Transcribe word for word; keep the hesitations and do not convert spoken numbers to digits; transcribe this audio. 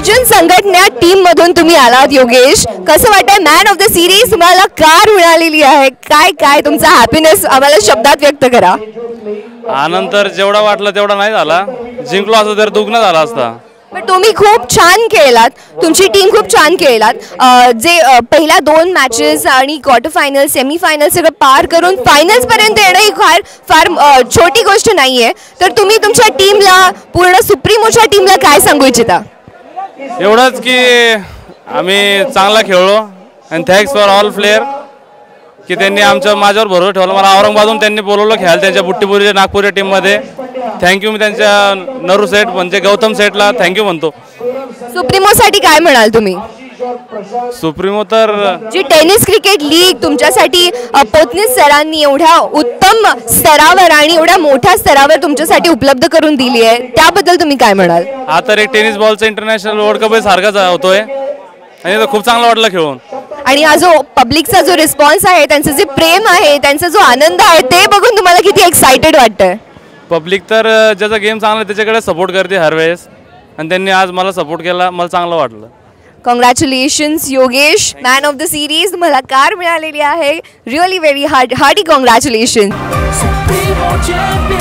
अर्जुन संघटना टीम मधून तुम्ही आलात योगेश, कसं वाटतंय? मॅन ऑफ द सिरीज तुम्हाला कार मिळालेली आहे, काय काय तुमचा हॅपीनेस आम्हाला शब्दात व्यक्त करा. आनंद तर जेवढा वाटलं तेवढा नाही झाला, जिंकलो असं तर दुग्न झाला असता. पण तुम्ही खूप छान खेळलात, तुमची टीम खूप छान खेळलात. जे पहिल्या दोन मॅचेस आणि क्वार्टर फायनल सेमी फायनल सगळं पार करून फायनल्स पर्यंत येणं ही फार फार छोटी गोष्ट नाहीये. तर तुम्ही तुमच्या टीमला, पूर्ण सुप्रीमोच्या टीमला काय सांगू इच्छिता? एवढंच की आम्ही चांगला खेळलो आणि थँक्स फॉर ऑल प्लेयर की त्यांनी आमच्या माझ्यावर भरोसा ठेवला. मला औरंगाबादहून त्यांनी बोलवलं खेळायला त्यांच्या बुट्टीपुरीच्या नागपूरच्या टीममध्ये. थँक्यू. मी त्यांच्या नरू सेट म्हणजे गौतम सेटला थँक्यू म्हणतो. सुप्रीमोसाठी काय म्हणाल तुम्ही? सुप्रीमो तर जी टेनिस क्रिकेट लीग तुमच्यासाठी पोतनीस सरांनी एवढ्या उत्तम स्तरावर आणि एवढ्या मोठ्या स्तरावर तुमच्यासाठी उपलब्ध करून दिली आहे, त्याबद्दल तुम्ही काय म्हणाल? हा तर एक टेनिस बॉलचा इंटरनॅशनल वर्ल्ड कप सारखाच होतोय आणि तो खूप चांगला वाटला खेळून. आणि हा जो पब्लिकचा जो रिस्पॉन्स आहे, त्यांचं जे प्रेम आहे, त्यांचा जो आनंद आहे, ते बघून तुम्हाला किती एक्साइटेड वाटतंय? पब्लिक तर ज्याचा गेम चांगला त्याच्याकडे सपोर्ट करते हर वेळेस, आणि त्यांनी आज मला सपोर्ट केला, मला चांगलं वाटलं. Congratulations Yogesh, man of the series तुम्हाला कार मिळालेली आहे. Really very hard hearty congratulation.